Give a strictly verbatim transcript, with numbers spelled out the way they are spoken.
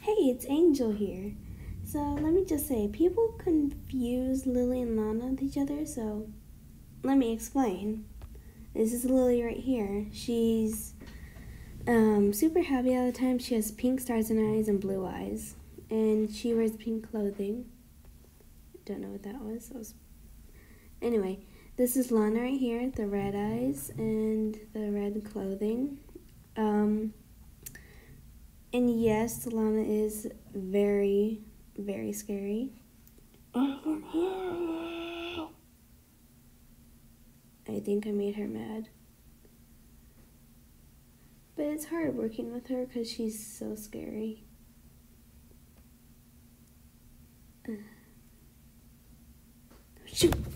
Hey, it's Angel here. So let me just say, people confuse Lily and Lana with each other, so let me explain. This is Lily right here. She's um, super happy all the time. She has pink stars in her eyes and blue eyes. And she wears pink clothing. Don't know what that was. That was... Anyway, this is Lana right here, the red eyes and the red clothing. Um... And yes, Lana is very, very scary. I think I made her mad. But it's hard working with her because she's so scary. Uh. Shoot!